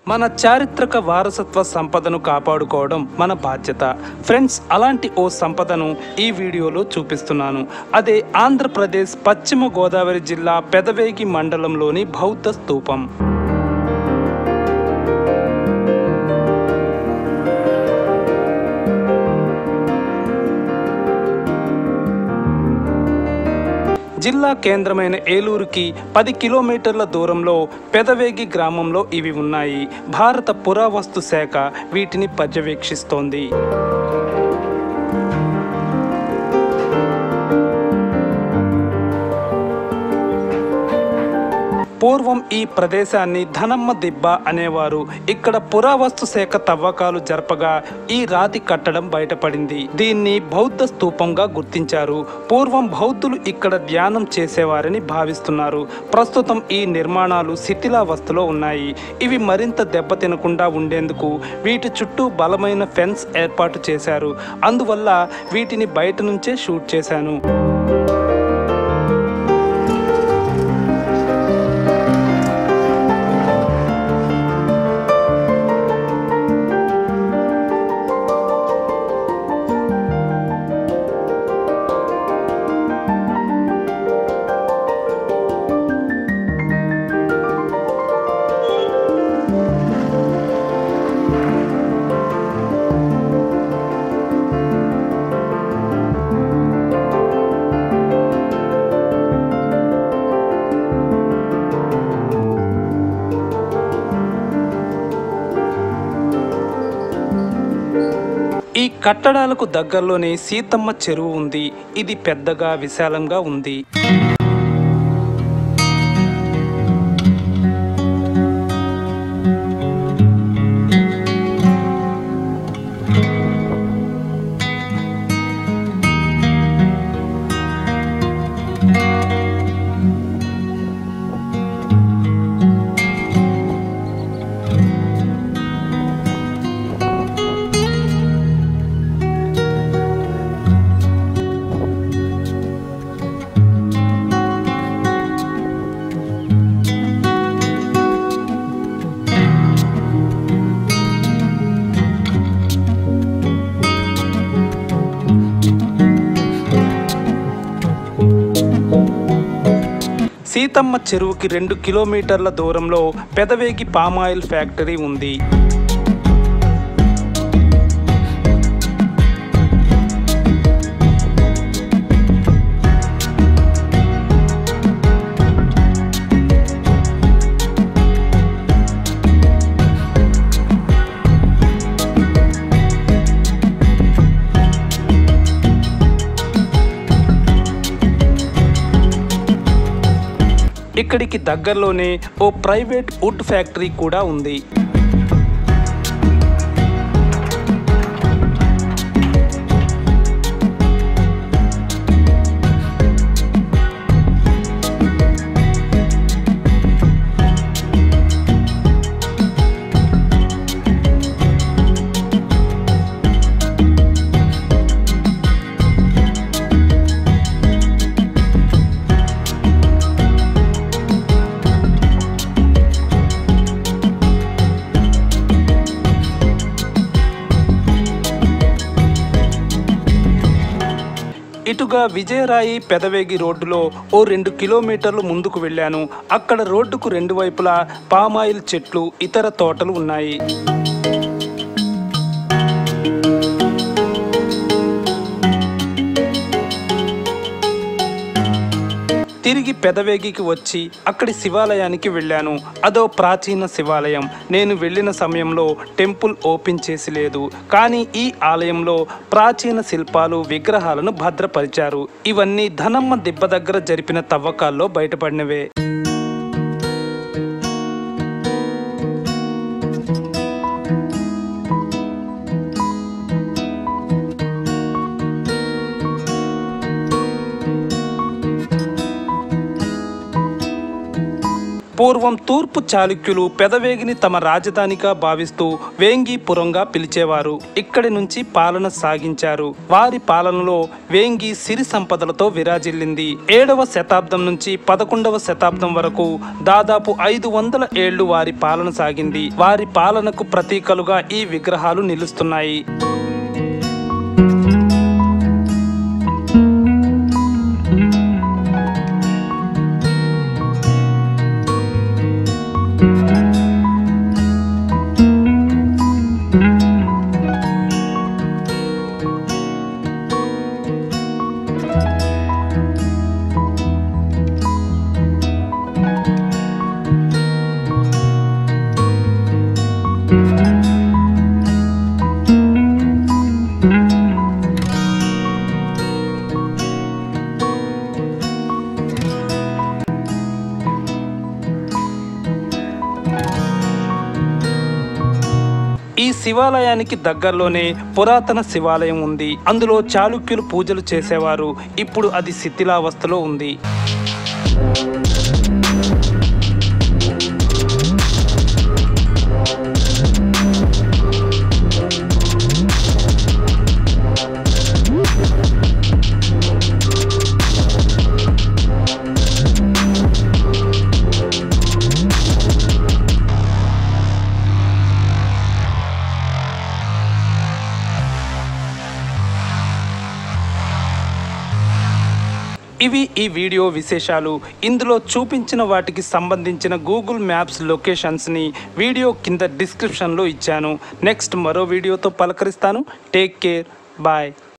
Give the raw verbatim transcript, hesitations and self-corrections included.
మన చారిత్రక వారసత్వ సంపదను కాపాడుకోవడం మన బాధ్యత ఫ్రెండ్స్. అలాంటి ఓ సంపదను ఈ వీడియోలో చూపిస్తున్నాను. అదే ఆంధ్రప్రదేశ్ పశ్చిమ గోదావరి జిల్లా పెదవేగి మండలంలోని బౌద్ధ స్తూపం. జిల్లా కేంద్రమైన ఏలూరుకి పది కిలోమీటర్ల దూరంలో పెదవేగి గ్రామంలో ఇవి ఉన్నాయి. భారత పురావస్తు శాఖ వీటిని పర్యవేక్షిస్తోంది. పూర్వం ఈ ప్రదేశాన్ని ధనమ్మ దిబ్బ అనేవారు. ఇక్కడ పురావస్తు శాఖ తవ్వకాలు జరపగా ఈ రాతి కట్టడం బయటపడింది. దీన్ని బౌద్ధ స్తూపంగా గుర్తించారు. పూర్వం బౌద్ధులు ఇక్కడ ధ్యానం చేసేవారని భావిస్తున్నారు. ప్రస్తుతం ఈ నిర్మాణాలు శిథిలావస్థలో ఉన్నాయి. ఇవి మరింత దెబ్బతినకుండా ఉండేందుకు వీటి చుట్టూ బలమైన ఫెన్స్ ఏర్పాటు చేశారు. అందువల్ల వీటిని బయట నుంచే షూట్ చేశాను. ఈ కట్టడాలకు దగ్గరలోనే సీతమ్మ చెరువు ఉంది. ఇది పెద్దగా విశాలంగా ఉంది. సీతమ్మ చెరువుకి రెండు కిలోమీటర్ల దూరంలో పెదవేగి పామాయిల్ ఫ్యాక్టరీ ఉంది. ఇక్కడికి దగ్గరలోనే ఓ ప్రైవేట్ వుడ్ ఫ్యాక్టరీ కూడా ఉంది. ఇటుగా విజయరాయి పెదవేగి రోడ్డులో ఓ రెండు కిలోమీటర్లు ముందుకు వెళ్ళాను. అక్కడ రోడ్డుకు రెండు వైపులా పామాయిల్ చెట్లు, ఇతర తోటలు ఉన్నాయి. తిరిగి పెదవేగికి వచ్చి అక్కడి శివాలయానికి వెళ్ళాను. అదో ప్రాచీన శివాలయం. నేను వెళ్ళిన సమయంలో టెంపుల్ ఓపెన్ చేసి లేదు. కానీ ఈ ఆలయంలో ప్రాచీన శిల్పాలు, విగ్రహాలను భద్రపరిచారు. ఇవన్నీ ధనమ్మ దిబ్బ దగ్గర జరిపిన తవ్వకాల్లో బయటపడినవే. పూర్వం తూర్పు చాళుక్యులు పెదవేగిని తమ రాజధానిగా భావిస్తూ వేంగీపురంగా పిలిచేవారు. ఇక్కడి నుంచి పాలన సాగించారు. వారి పాలనలో వేంగి సిరి సంపదలతో విరాజిల్లింది. ఏడవ శతాబ్దం నుంచి పదకొండవ శతాబ్దం వరకు దాదాపు ఐదు వందల ఏళ్లు వారి పాలన సాగింది. వారి పాలనకు ప్రతీకలుగా ఈ విగ్రహాలు నిలుస్తున్నాయి. ఈ శివాలయానికి దగ్గరలోనే పురాతన శివాలయం ఉంది. అందులో చాళుక్యులు పూజలు చేసేవారు. ఇప్పుడు అది శిథిలావస్థలో ఉంది. ఇవి ఈ వీడియో విశేషాలు. ఇందులో చూపించిన వాటికి సంబంధించిన గూగుల్ మ్యాప్స్ లొకేషన్స్ని వీడియో కింద డిస్క్రిప్షన్లో ఇచ్చాను. నెక్స్ట్ మరో వీడియోతో పలకరిస్తాను. Take care, bye.